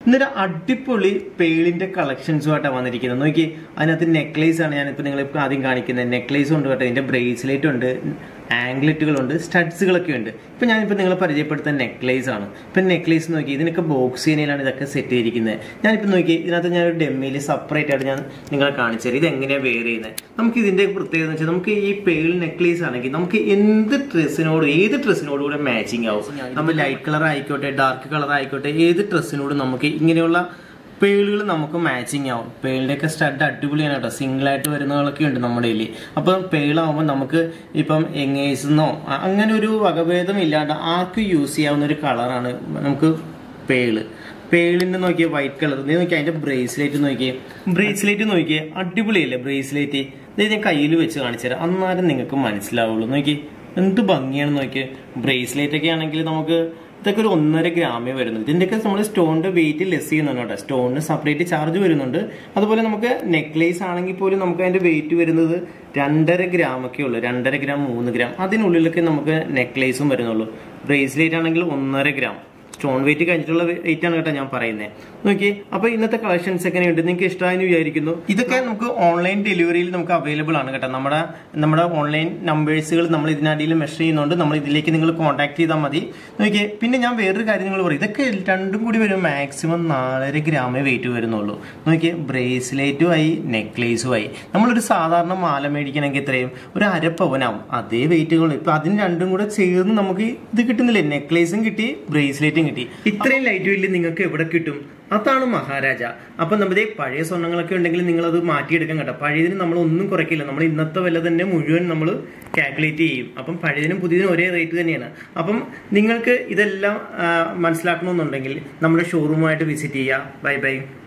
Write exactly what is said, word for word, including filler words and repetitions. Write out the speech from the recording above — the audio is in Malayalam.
ഇന്നൊരു അടിപൊളി പേളിന്റെ കളക്ഷൻസുമായിട്ടാണ് വന്നിരിക്കുന്നത്. നോക്കി, അതിനകത്ത് നെക്ലേസ് ആണ് ഞാനിപ്പോൾ നിങ്ങളിപ്പോൾ ആദ്യം കാണിക്കുന്നത്. നെക്ലേസ് ഉണ്ട് കേട്ടോ, ഇതിന്റെ ബ്രേസ്ലെറ്റ് ഉണ്ട്, ആംഗ്ലറ്റുകളുണ്ട്, സ്റ്റഡ്സുകളൊക്കെ ഉണ്ട്. ഇപ്പം ഞാനിപ്പോൾ നിങ്ങളെ പരിചയപ്പെടുത്തുന്ന നെക്ലേസ് ആണ്. ഇപ്പം നെക്ലേസ് നോക്കി, ഇതിനൊക്കെ ബോക്സ് ചെയ്യുന്നതിലാണ് ഇതൊക്കെ സെറ്റ് ചെയ്തിരിക്കുന്നത്. ഞാനിപ്പോൾ നോക്കി, ഇതിനകത്ത് ഞാനൊരു ഡെമ്മിയിൽ സെപ്പറേറ്റ് ആയിട്ട് ഞാൻ നിങ്ങളെ കാണിച്ചു തരാം ഇത് എങ്ങനെയാണ് വെയർ ചെയ്യുന്നത്. നമുക്ക് ഇതിന്റെ പ്രത്യേകത എന്ന് വെച്ചാൽ നമുക്ക് ഈ പേൾ നെക്ലേസ് ആണെങ്കിൽ നമുക്ക് എന്ത് ഡ്രസ്സിനോടും ഏത് ഡ്രസ്സിനോടും കൂടെ മാച്ചിങ് ആവും. നമ്മൾ ലൈറ്റ് കളർ ആയിക്കോട്ടെ, ഡാർക്ക് കളർ ആയിക്കോട്ടെ, ഏത് ഡ്രസ്സിനോടും നമുക്ക് ഇങ്ങനെയുള്ള പേളുകൾ നമുക്ക് മാച്ചിങ് ആവും. പേളിൻ്റെയൊക്കെ സ്റ്റഡ് അടിപൊളിയാണ് കേട്ടോ, സിംഗിൾ ആയിട്ട് വരുന്നതൊക്കെ ഉണ്ട് നമ്മുടെ കയ്യിൽ. അപ്പം പേളാവുമ്പോൾ നമുക്ക് ഇപ്പം എങ്ങേഴ്സെന്നോ അങ്ങനെ ഒരു വകഭേദം ഇല്ലാണ്ട് ആർക്കും യൂസ് ചെയ്യാവുന്ന ഒരു കളറാണ് നമുക്ക് പേള്. പേളിന്റെ നോക്കിയേ വൈറ്റ് കളർ. നീ നോക്കിയാൽ അതിന്റെ ബ്രേസ്ലെറ്റ് നോക്കിയേ, ബ്രേസ്ലെറ്റ് നോക്കിയേ അടിപൊളിയല്ലേ ബ്രേസ്ലെറ്റ്. ഇത് ഞാൻ കയ്യിൽ വെച്ച് കാണിച്ചു തരാം, അന്നേരം നിങ്ങൾക്ക് മനസ്സിലാവുള്ളൂ. നോക്കി എന്ത് ഭംഗിയാണ് നോക്കിയേ. ബ്രേസ്ലെറ്റ് ഒക്കെ ആണെങ്കിൽ നമുക്ക് ഇതൊക്കെ ഒരു ഒന്നര ഗ്രാമേ വരുന്നുണ്ട്. ഇതിൻ്റെയൊക്കെ നമ്മൾ സ്റ്റോണിന്റെ വെയിറ്റ് ലെസ് ചെയ്യുന്നുണ്ട് കേട്ടോ, സ്റ്റോണിന് സെപ്പറേറ്റ് ചാർജ് വരുന്നുണ്ട്. അതുപോലെ നമുക്ക് നെക്ലേസ് ആണെങ്കിൽ പോലും നമുക്ക് അതിന്റെ വെയിറ്റ് വരുന്നത് രണ്ടര ഗ്രാം ഒക്കെ ഉള്ളൂ, രണ്ടര ഗ്രാം മൂന്ന് ഗ്രാം അതിനുള്ളിലൊക്കെ നമുക്ക് നെക്ലേസും വരുന്നുള്ളൂ. ബ്രേസ്ലെറ്റ് ആണെങ്കിൽ ഒന്നര ഗ്രാം സ്റ്റോൺ വെയിറ്റ് കഴിഞ്ഞിട്ടുള്ള വെയിറ്റ് ആണ് കേട്ടോ ഞാൻ പറയുന്നത്. നോക്കി, അപ്പൊ ഇന്നത്തെ കളക്ഷൻസ് എങ്ങനെയുണ്ട്, നിങ്ങൾക്ക് ഇഷ്ടമായെന്ന് വിചാരിക്കുന്നു. ഇതൊക്കെ നമുക്ക് ഓൺലൈൻ ഡെലിവറിയിൽ നമുക്ക് അവൈലബിൾ ആണ് കേട്ടോ. നമ്മുടെ നമ്മുടെ ഓൺലൈൻ നമ്പേഴ്സുകൾ നമ്മൾ ഇതിനടിയിൽ മെഷർ ചെയ്യുന്നുണ്ട്, നമ്മൾ ഇതിലേക്ക് നിങ്ങൾ കോൺടാക്ട് ചെയ്താൽ മതി. നോക്കിയേ, പിന്നെ ഞാൻ വേറൊരു കാര്യം നിങ്ങൾ പറയും, ഇതൊക്കെ രണ്ടും കൂടി വരും മാക്സിമം നാലര ഗ്രാമേ വെയിറ്റ് വരുന്നുള്ളൂ. നോക്കിയേ, ബ്രേസ്ലെറ്റും ആയി നെക്ലേസും ആയി. നമ്മളൊരു സാധാരണ മാല മേടിക്കണമെങ്കിൽ എത്രയും ഒരു അര പവനാവും, അതേ വെയിറ്റുകൾ. ഇപ്പൊ അതിന് രണ്ടും കൂടെ ചേർന്ന് നമുക്ക് ഇത് കിട്ടുന്നില്ലേ, നെക്ലേസും കിട്ടി ബ്രേസ്ലെറ്റും കിട്ടി. ഇത്രയും ലൈറ്റ് വെയിറ്റ് നിങ്ങൾക്ക് എവിടെ കിട്ടും? അതാണ് മഹാരാജ. അപ്പൊ നമ്മുടെ പഴയ സ്വർണ്ണങ്ങളൊക്കെ ഉണ്ടെങ്കിൽ നിങ്ങൾ അത് മാറ്റിയെടുക്കാൻ കേട്ടോ. പഴയതിന് നമ്മൾ ഒന്നും കുറയ്ക്കില്ല, നമ്മൾ ഇന്നത്തെ വില തന്നെ മുഴുവൻ നമ്മൾ കാൽക്കുലേറ്റ് ചെയ്യും. അപ്പം പഴയതിനും പുതിയതിനും ഒരേ റേറ്റ് തന്നെയാണ്. അപ്പം നിങ്ങൾക്ക് ഇതെല്ലാം മനസ്സിലാക്കണമെന്നുണ്ടെങ്കിൽ നമ്മുടെ ഷോറൂമായിട്ട് വിസിറ്റ് ചെയ്യുക. Bye by.